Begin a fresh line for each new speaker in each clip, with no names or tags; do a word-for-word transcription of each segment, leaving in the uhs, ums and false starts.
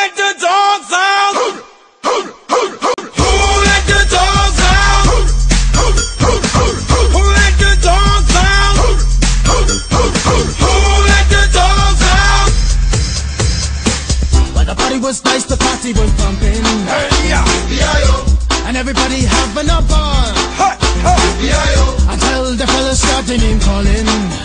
let the dogs out? Who let the dogs out? Who let the dogs out? Who let the dogs out?
Well, the party was nice, the party was pumping.
Hey, yeah.
And everybody having a ball.
Hey, hey.
Until the fellas started name calling.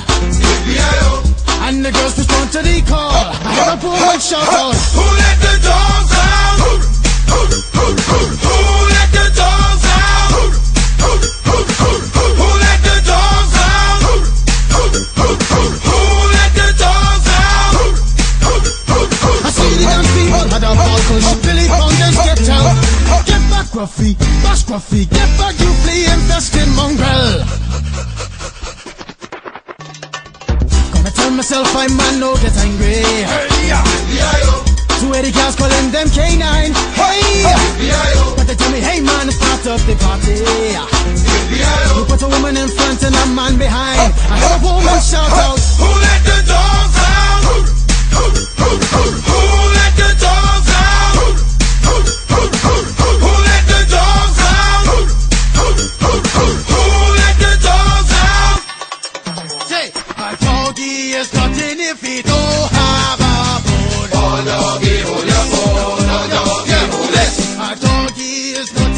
And the girls respond to the call. I heard a woman shout out,
who let the dogs out? Who let the dogs out? Who let the dogs out? Who let the dogs out?
I see the dance people had a ball, cause she Billy Fountains get out. Get back, Gruffy, bash Gruffy, get back, you flea infested mongrel. Gonna tell myself I man no get angry.
Hey, yeah.
Two eighty girls calling them K nine. Hey, but they tell me, hey man, start up the party. You put a woman in front and a man behind. I heard a woman shout out,
who let the dogs out? Who let the dogs out? Who let the dogs out? Who let the dogs out?
say, a doggy is nothing if he don't have a bone.
Oh, doggy, hold your bone. Oh, doggy, hold it.
A doggy is nothing.